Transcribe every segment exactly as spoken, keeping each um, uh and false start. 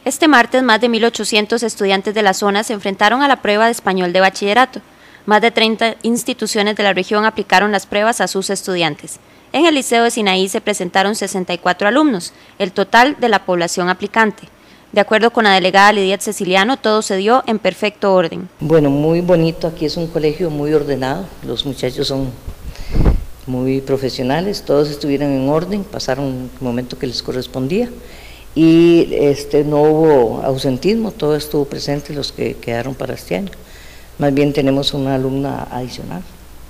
Este martes, más de mil ochocientos estudiantes de la zona se enfrentaron a la prueba de español de bachillerato. Más de treinta instituciones de la región aplicaron las pruebas a sus estudiantes. En el Liceo de Sinaí se presentaron sesenta y cuatro alumnos, el total de la población aplicante. De acuerdo con la delegada Lidia Ceciliano, todo se dio en perfecto orden. Bueno, muy bonito, aquí es un colegio muy ordenado, los muchachos son muy profesionales, todos estuvieron en orden, pasaron un momento que les correspondía y este, no hubo ausentismo, todo estuvo presente los que quedaron para este año. Más bien tenemos una alumna adicional.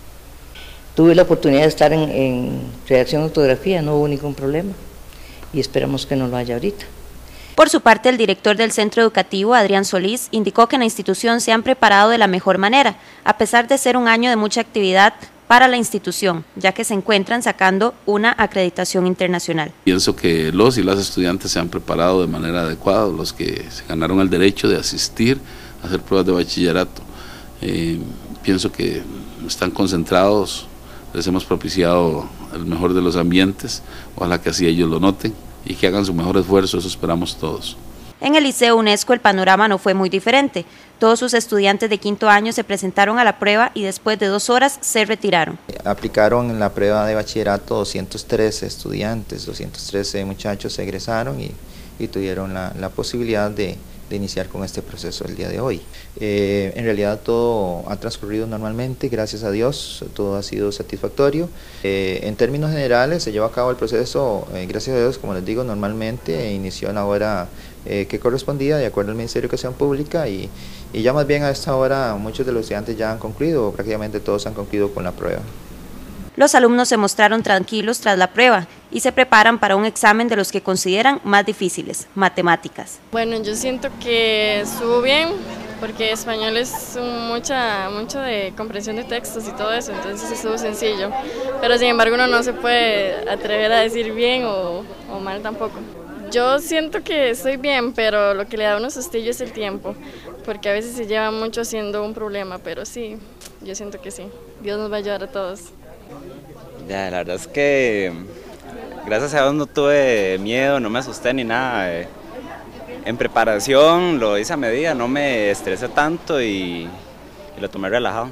Tuve la oportunidad de estar en, en redacción de ortografía, no hubo ningún problema y esperamos que no lo haya ahorita. Por su parte, el director del centro educativo, Adrián Solís, indicó que en la institución se han preparado de la mejor manera, a pesar de ser un año de mucha actividad para la institución, ya que se encuentran sacando una acreditación internacional. Pienso que los y las estudiantes se han preparado de manera adecuada, los que se ganaron el derecho de asistir a hacer pruebas de bachillerato. Eh, pienso que están concentrados, les hemos propiciado el mejor de los ambientes, ojalá que así ellos lo noten y que hagan su mejor esfuerzo, eso esperamos todos. En el Liceo UNESCO el panorama no fue muy diferente. Todos sus estudiantes de quinto año se presentaron a la prueba y después de dos horas se retiraron. Aplicaron en la prueba de bachillerato doscientos trece estudiantes, doscientos trece muchachos se egresaron y, y tuvieron la, la posibilidad de, de iniciar con este proceso el día de hoy. Eh, en realidad todo ha transcurrido normalmente, gracias a Dios, todo ha sido satisfactorio. Eh, en términos generales se llevó a cabo el proceso, eh, gracias a Dios, como les digo, normalmente, e inició en la hora eh, que correspondía, de acuerdo al Ministerio de Educación Pública, y, y ya más bien a esta hora muchos de los estudiantes ya han concluido, o prácticamente todos han concluido con la prueba. Los alumnos se mostraron tranquilos tras la prueba y se preparan para un examen de los que consideran más difíciles, matemáticas. Bueno, yo siento que estuvo bien, porque español es mucha, mucho de comprensión de textos y todo eso, entonces estuvo sencillo. Pero sin embargo uno no se puede atrever a decir bien o, o mal tampoco. Yo siento que estoy bien, pero lo que le da a uno sustillo es el tiempo, porque a veces se lleva mucho siendo un problema, pero sí, yo siento que sí. Dios nos va a ayudar a todos. Ya, la verdad es que gracias a Dios no tuve miedo, no me asusté ni nada. En preparación lo hice a medida, no me estresé tanto y, y lo tomé relajado.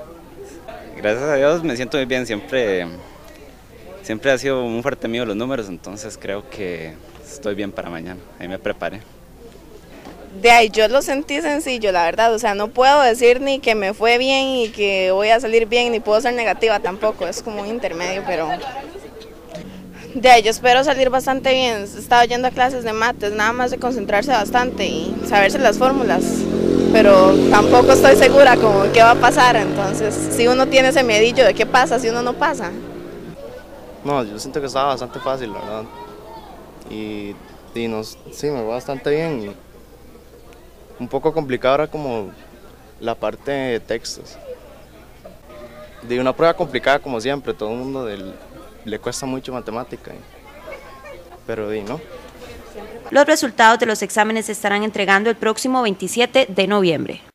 Gracias a Dios me siento muy bien, siempre, siempre ha sido un fuerte mío los números, entonces creo que estoy bien para mañana, ahí me preparé. De ahí yo lo sentí sencillo, la verdad, o sea, no puedo decir ni que me fue bien y que voy a salir bien, ni puedo ser negativa tampoco, es como un intermedio, pero de ahí yo espero salir bastante bien. He estado yendo a clases de mates, nada más de concentrarse bastante y saberse las fórmulas, pero tampoco estoy segura como qué va a pasar, entonces si uno tiene ese miedillo de qué pasa si uno no pasa. No, yo siento que estaba bastante fácil, la verdad, y, y nos, sí, me va bastante bien. Y un poco complicado era como la parte de textos. De una prueba complicada como siempre, todo el mundo del, le cuesta mucho matemática, pero di, ¿no? Los resultados de los exámenes se estarán entregando el próximo veintisiete de noviembre.